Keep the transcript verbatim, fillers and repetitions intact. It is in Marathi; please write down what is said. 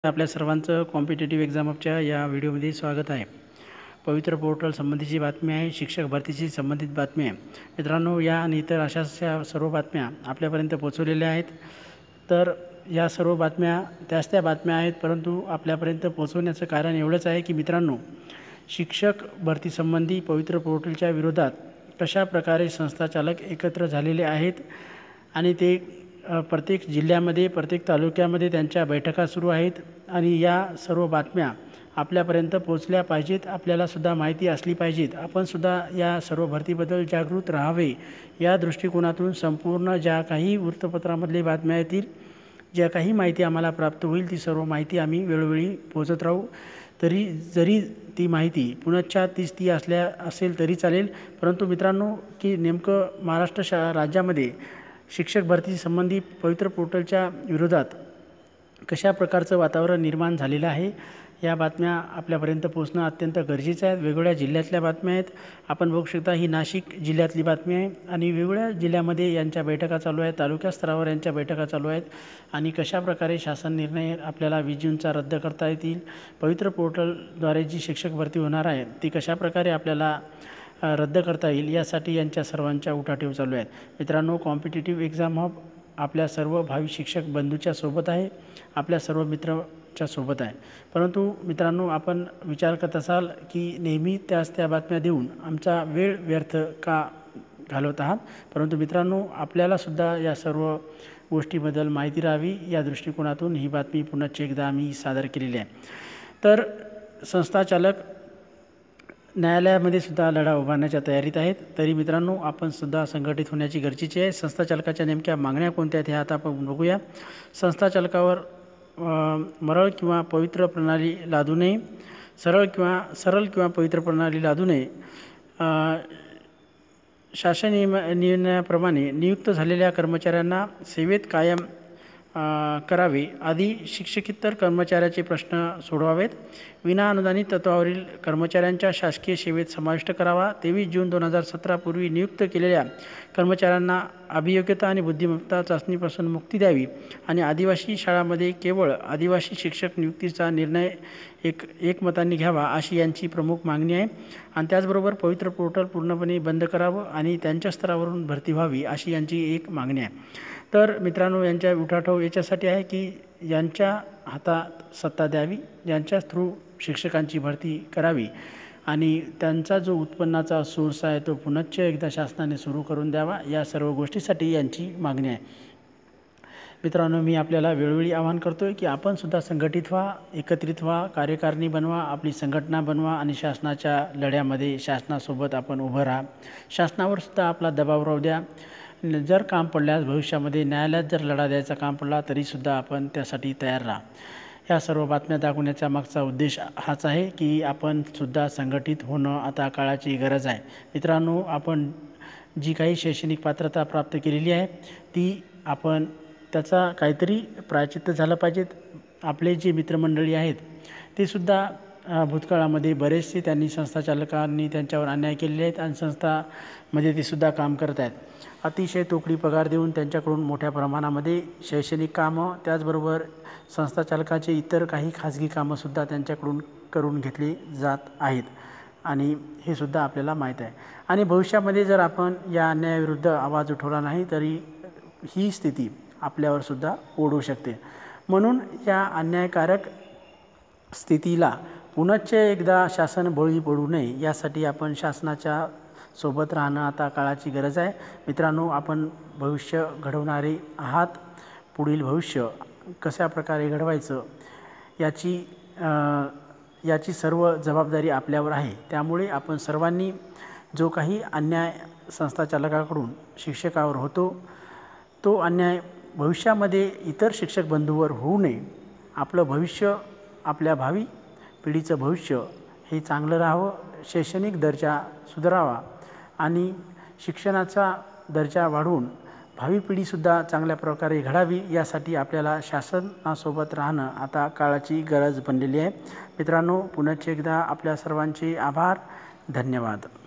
आपल्या सर्वांचं कॉम्पिटेटिव्ह एक्झाम अपच्या या व्हिडिओमध्ये स्वागत आहे। पवित्र पोर्टल संबंधीची बातमी आहे, शिक्षक भरतीशी संबंधित बातमी आहे। मित्रांनो, या आणि इतर अशाच्या सर्व बातम्या आपल्यापर्यंत पोहोचवलेल्या आहेत। तर या सर्व बातम्या त्याच त्या बातम्या आहेत, परंतु आपल्यापर्यंत पोहोचवण्याचं कारण एवढंच आहे की मित्रांनो, शिक्षक भरती संबंधी पवित्र पोर्टलच्या विरोधात कशा प्रकारे संस्थाचालक एकत्र झालेले आहेत आणि ते प्रत्येक जिल्ह्यामध्ये प्रत्येक तालुक्यामध्ये त्यांच्या बैठका सुरू आहेत आणि या सर्व बातम्या आपल्यापर्यंत पोहोचल्या पाहिजेत, आपल्याला सुद्धा माहिती असली पाहिजेत। आपण सुद्धा या सर्व भरतीबद्दल जागृत राहावे या दृष्टिकोनातून संपूर्ण ज्या काही वृत्तपत्रांमधले बातम्या येतील, ज्या काही माहिती आम्हाला प्राप्त होईल, ती सर्व माहिती आम्ही वेळोवेळी पोहोचत राहू। तरी जरी ती माहिती पुनश्च तीच ती असल्या असेल तरी चालेल, परंतु मित्रांनो की नेमकं महाराष्ट्र शा राज्यामध्ये शिक्षक भरती संबंधी पवित्र पोर्टलच्या विरोधात कशा प्रकारचं वातावरण निर्माण झालेलं आहे, या बातम्या आपल्यापर्यंत पोहोचणं अत्यंत गरजेचं आहे। वेगवेगळ्या जिल्ह्यातल्या बातम्या आहेत, आपण बघू शकता ही नाशिक जिल्ह्यातली बातमी आहे आणि वेगवेगळ्या जिल्ह्यामध्ये यांच्या बैठका चालू आहेत, तालुका स्तरावर यांच्या बैठका चालू आहेत आणि कशा प्रकारे शासन निर्णय आपल्याला वीस जूनचा रद्द करता येतील, पवित्र पोर्टलद्वारे जी शिक्षक भरती होणार आहे ती कशा प्रकारे आपल्याला रद्द करता येईल यासाठी यांच्या सर्वांच्या उठाठेव चालू आहेत। मित्रांनो, कॉम्पिटेटिव्ह एक्झाम हब आपल्या सर्व भावी शिक्षक बंधूच्या सोबत आहे, आपल्या सर्व मित्राच्या सोबत आहे। परंतु मित्रांनो, आपण विचार करत असाल की नेहमी त्याच त्या बातम्या देऊन आमचा वेळ व्यर्थ का घालवत आहात, परंतु मित्रांनो, आपल्यालासुद्धा या सर्व गोष्टीबद्दल माहिती राहावी या दृष्टिकोनातून ही बातमी पुन्हा एकदा आम्ही सादर केलेली आहे। तर संस्थाचालक न्यायालयामध्ये सुद्धा लढा उभारण्याच्या तयारीत आहेत, तरी मित्रांनो आपण सुद्धा संघटित होण्याची गरजेची आहे। संस्थाचालकाच्या नेमक्या मागण्या कोणत्या आहेत हे आता आपण बघूया। संस्थाचालकावर मरळ किंवा पवित्र प्रणाली लादू नये, सरळ किंवा सरळ किंवा पवित्र प्रणाली लादू नये, शासन नियम निर्णयाप्रमाणे नियुक्त झालेल्या कर्मचाऱ्यांना सेवेत कायम करावे, आदी शिक्षकेतर कर्मचाऱ्याचे प्रश्न सोडवावेत, विना अनुदानित तत्वावरील कर्मचाऱ्यांच्या शासकीय सेवेत समाविष्ट करावा, तेवीस जून दोन हजार सतरा पूर्वी नियुक्त केलेल्या कर्मचाऱ्यांना अभियोग्यता आणि बुद्धिमत्ता चाचणीपासून मुक्ती द्यावी आणि आदिवासी शाळांमध्ये केवळ आदिवासी शिक्षक नियुक्तीचा निर्णय एक एकमताने घ्यावा अशी यांची प्रमुख मागणी आहे। आणि त्याचबरोबर पवित्र पोर्टल पूर्णपणे बंद करावं आणि त्यांच्या स्तरावरून भरती व्हावी अशी यांची एक मागणी आहे। तर मित्रांनो, यांच्या उठाठेव याच्यासाठी आहे की यांच्या हातात सत्ता द्यावी, यांच्या थ्रू शिक्षकांची भरती करावी आणि त्यांचा जो उत्पन्नाचा सोर्स आहे तो पुनश्च एकदा शासनाने सुरू करून द्यावा, या सर्व गोष्टीसाठी यांची मागणी आहे। मित्रांनो, मी आपल्याला वेळोवेळी आवाहन करतो आहे की आपण सुद्धा संघटित व्हा, एकत्रित व्हा, कार्यकारिणी बनवा, आपली संघटना बनवा आणि शासनाच्या लढ्यामध्ये शासनासोबत आपण उभं राहा, शासनावर सुद्धा आपला दबाव राहू द्या। जर काम पडल्यास भविष्यामध्ये न्यायालयात जर लढा द्यायचा काम पडला तरीसुद्धा आपण त्यासाठी तयार राहा। या सर्व बातम्या दाखवण्याचा मागचा उद्देश हाच आहे की आपण सुद्धा संघटित होणं आता काळाची गरज आहे। मित्रांनो, आपण जी काही शैक्षणिक पात्रता प्राप्त केलेली आहे ती आपण त्याचा काहीतरी प्रायश्चित्त झालं पाहिजे। आपले जे मित्रमंडळी आहेत ते सुद्धा भूतकाळामध्ये बरेचसे त्यांनी संस्थाचालकांनी त्यांच्यावर अन्याय केलेले आहेत आणि संस्थामध्ये ते सुद्धा काम करत आहेत। अतिशय तोकडी पगार देऊन त्यांच्याकडून मोठ्या प्रमाणामध्ये शैक्षणिक कामं, त्याचबरोबर संस्थाचालकाचे इतर काही खाजगी कामंसुद्धा त्यांच्याकडून करून घेतली जात आहेत आणि हे सुद्धा आपल्याला माहीत आहे। आणि भविष्यामध्ये जर आपण या अन्यायाविरुद्ध आवाज उठवला नाही तरी ही स्थिती आपल्यावर सुद्धा ओढवू शकते। म्हणून या अन्यायकारक स्थितीला पुनश्च एकदा शासन बळी पडू नये यासाठी आपण शासनाच्या सोबत राहणं आता काळाची गरज आहे। मित्रांनो, आपण भविष्य घडवणारे आहात, पुढील भविष्य कशा प्रकारे घडवायचं याची याची सर्व जबाबदारी आपल्यावर आहे। त्यामुळे आपण सर्वांनी जो काही अन्याय संस्थाचालकाकडून शिक्षकावर होतो तो अन्याय भविष्यामध्ये इतर शिक्षक बंधूवर होऊ नये, आपलं भविष्य, आपल्या भावी पिढीचं भविष्य हे चांगलं राहावं, शैक्षणिक दर्जा सुधारावा आणि शिक्षणाचा दर्जा वाढवून भावी पिढीसुद्धा चांगल्या प्रकारे घडावी यासाठी आपल्याला शासनासोबत राहणं आता काळाची गरज बनलेली आहे। मित्रांनो, पुनश्च एकदा आपल्या सर्वांचे आभार, धन्यवाद।